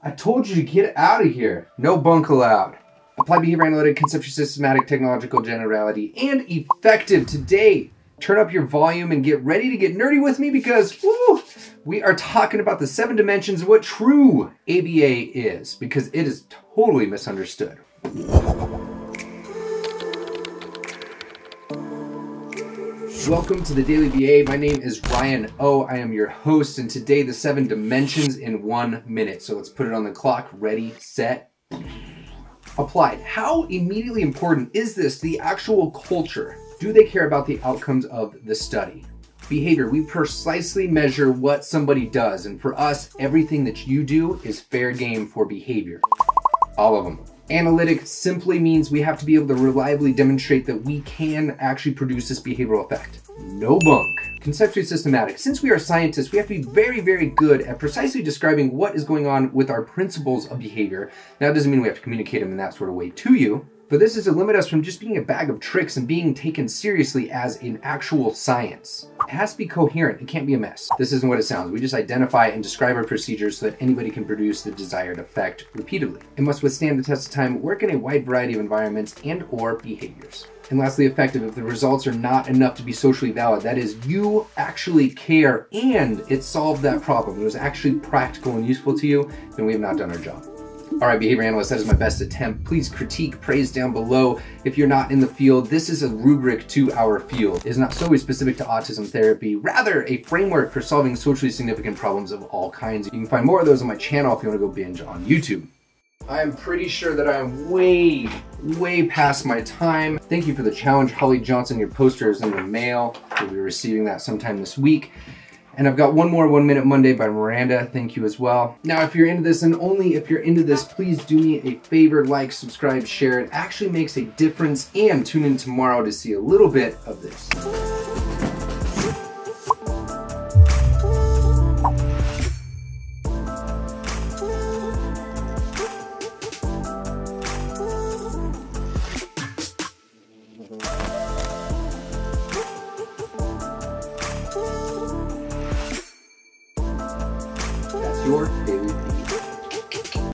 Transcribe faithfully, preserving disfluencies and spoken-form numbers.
I told you to get out of here. No bunk allowed. Applied behavior analytic, conceptual, systematic, technological, generality, and effective. Today, turn up your volume and get ready to get nerdy with me because woo, we are talking about the seven dimensions of what true A B A is, because it is totally misunderstood. Welcome to the Daily B A. My name is Ryan O. I am your host, and today the seven dimensions in one minute. So let's put it on the clock. Ready, set, applied. How immediately important is this to the actual culture? Do they care about the outcomes of the study? Behavior, we precisely measure what somebody does, and for us, everything that you do is fair game for behavior. All of them. Analytic simply means we have to be able to reliably demonstrate that we can actually produce this behavioral effect. No bunk. Conceptually systematic. Since we are scientists, we have to be very, very good at precisely describing what is going on with our principles of behavior. Now, it doesn't mean we have to communicate them in that sort of way to you, but this is to limit us from just being a bag of tricks and being taken seriously as an actual science. It has to be coherent. It can't be a mess. This isn't what it sounds. We just identify and describe our procedures so that anybody can produce the desired effect repeatedly. It must withstand the test of time, work in a wide variety of environments and or behaviors. And lastly, effective. If the results are not enough to be socially valid, that is, you actually care and it solved that problem, it was actually practical and useful to you, then we have not done our job. All right, behavior analyst, that is my best attempt. Please critique, praise down below. If you're not in the field, this is a rubric to our field. It is not solely specific to autism therapy, rather a framework for solving socially significant problems of all kinds. You can find more of those on my channel if you want to go binge on YouTube. I am pretty sure that I am way, way past my time. Thank you for the challenge. Holly Johnson, your poster is in the mail. You'll be receiving that sometime this week. And I've got one more One Minute Monday by Miranda. Thank you as well. Now, if you're into this, and only if you're into this, please do me a favor, like, subscribe, share. It actually makes a difference, and tune in tomorrow to see a little bit of this. Your